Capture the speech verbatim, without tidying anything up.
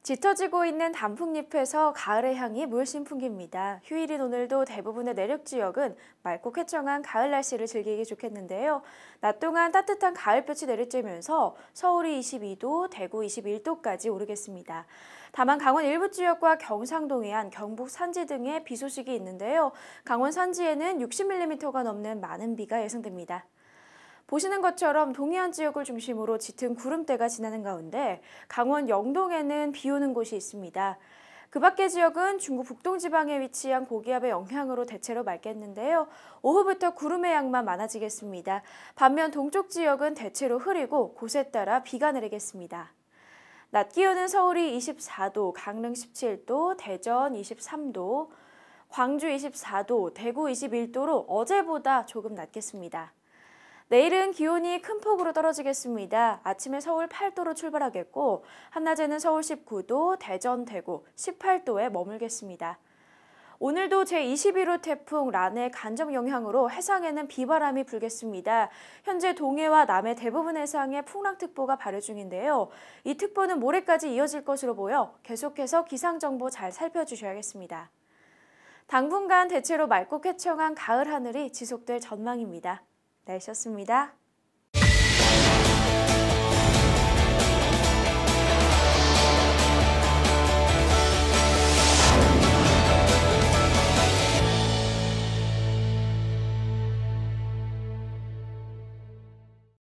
짙어지고 있는 단풍잎에서 가을의 향이 물씬 풍깁니다. 휴일인 오늘도 대부분의 내륙 지역은 맑고 쾌청한 가을 날씨를 즐기기 좋겠는데요. 낮 동안 따뜻한 가을볕이 내리쬐면서 서울이 이십이 도, 대구 이십일 도까지 오르겠습니다. 다만 강원 일부 지역과 경상도 해안, 경북 산지 등에 비 소식이 있는데요. 강원 산지에는 육십 밀리미터가 넘는 많은 비가 예상됩니다. 보시는 것처럼 동해안 지역을 중심으로 짙은 구름대가 지나는 가운데 강원 영동에는 비 오는 곳이 있습니다. 그 밖의 지역은 중국 북동지방에 위치한 고기압의 영향으로 대체로 맑겠는데요. 오후부터 구름의 양만 많아지겠습니다. 반면 동쪽 지역은 대체로 흐리고 곳에 따라 비가 내리겠습니다. 낮 기온은 서울이 이십사 도, 강릉 십칠 도, 대전 이십삼 도, 광주 이십사 도, 대구 이십일 도로 어제보다 조금 낮겠습니다. 내일은 기온이 큰 폭으로 떨어지겠습니다. 아침에 서울 팔 도로 출발하겠고 한낮에는 서울 십구 도, 대전, 대구 십팔 도에 머물겠습니다. 오늘도 제이십일 호 태풍 란의 간접 영향으로 해상에는 비바람이 불겠습니다. 현재 동해와 남해 대부분 해상에 풍랑특보가 발효 중인데요. 이 특보는 모레까지 이어질 것으로 보여 계속해서 기상정보 잘 살펴주셔야겠습니다. 당분간 대체로 맑고 쾌청한 가을 하늘이 지속될 전망입니다. 날씨였습니다.